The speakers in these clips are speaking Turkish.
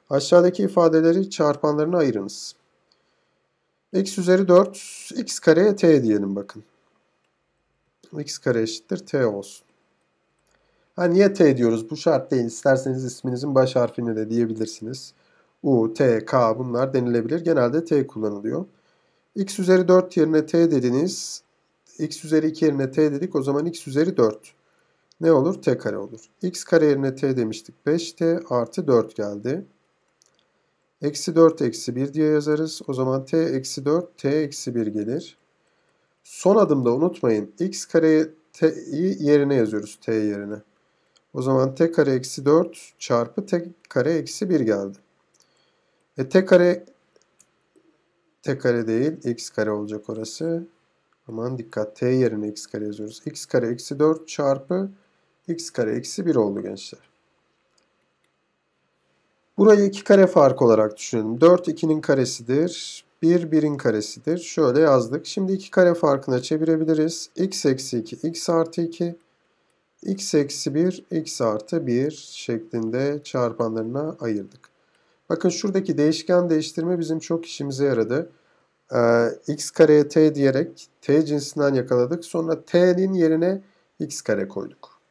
Aşağıdaki ifadeleri çarpanlarına ayırınız. X üzeri 4 x kareye t diyelim bakın. X kare eşittir t olsun. Niye t diyoruz? Bu şart değil. İsterseniz isminizin baş harfini de diyebilirsiniz. U, T, K bunlar denilebilir. Genelde t kullanılıyor. X üzeri 4 yerine t dediniz. X üzeri 2 yerine t dedik. O zaman x üzeri 4. Ne olur? T kare olur. X kare yerine t demiştik. 5t artı 4 geldi. Eksi 4 eksi 1 diye yazarız. O zaman t eksi 4 t eksi 1 gelir. Son adımda unutmayın. X kareyi t'yi yerine yazıyoruz. T yerine. O zaman t kare eksi 4 çarpı t kare eksi 1 geldi. T kare değil. X kare olacak orası. Aman dikkat. T yerine x kare yazıyoruz. X kare eksi 4 çarpı x kare eksi 1 oldu gençler. Burayı 2 kare fark olarak düşünelim. 4 2'nin karesidir. 1 1'in karesidir. Şöyle yazdık. Şimdi 2 kare farkına çevirebiliriz. X eksi 2 x artı 2 x eksi 1 x artı 1 şeklinde çarpanlarına ayırdık. Bakın şuradaki değişken değiştirme bizim çok işimize yaradı. X kareye t diyerek t cinsinden yakaladık. Sonra t'nin yerine x kare koyduk.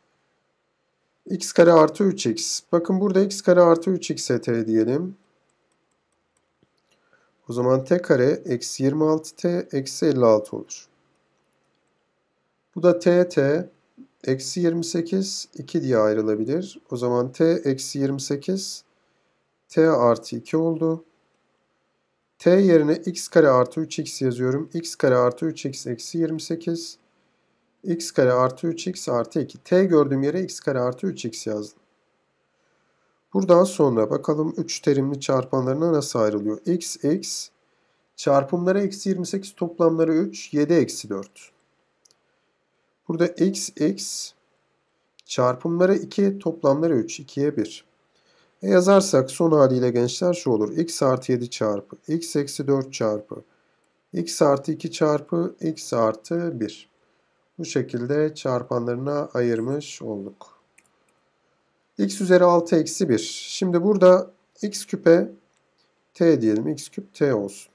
X kare artı 3x. Bakın burada x kare artı 3x'e t diyelim. O zaman t kare eksi 26t eksi 56 olur. Bu da t eksi 28 2 diye ayrılabilir. O zaman t eksi 28 t artı 2 oldu. T yerine x kare artı 3x yazıyorum. X kare artı 3x eksi 28. X kare artı 3x artı 2. T gördüğüm yere x kare artı 3x yazdım. Buradan sonra bakalım 3 terimli çarpanlarına nasıl ayrılıyor? X çarpımları eksi 28 toplamları 3. 7 eksi 4. Burada x çarpımları 2 toplamları 3. 2'ye 1. Yazarsak son haliyle gençler şu olur. X artı 7 çarpı x eksi 4 çarpı x artı 2 çarpı x artı 1. Bu şekilde çarpanlarına ayırmış olduk. X üzeri 6 eksi 1. Şimdi burada x küpe t diyelim. X küp t olsun.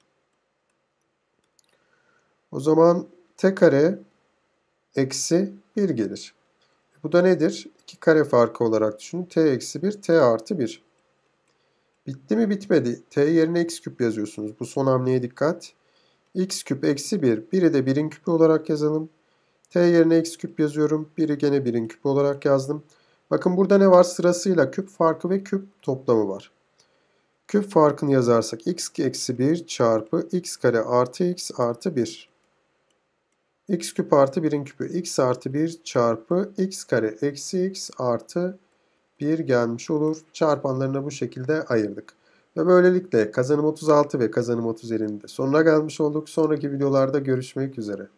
O zaman t kare eksi 1 gelir. Bu da nedir? 2 kare farkı olarak düşünün. T eksi 1, t artı 1. Bitti mi? Bitmedi. T yerine x küp yazıyorsunuz. Bu son hamleye dikkat. X küp eksi 1. Biri de 1'in küpü olarak yazalım. T yerine x küp yazıyorum. Biri gene 1'in küpü olarak yazdım. Bakın burada ne var? Sırasıyla küp farkı ve küp toplamı var. Küp farkını yazarsak x eksi 1 çarpı x kare artı x artı 1. X küp artı 1'in küpü x artı 1 çarpı x kare eksi x artı 1 gelmiş olur. Çarpanlarını bu şekilde ayırdık. Ve böylelikle kazanım 36 ve kazanım 30'inin de sonuna gelmiş olduk. Sonraki videolarda görüşmek üzere.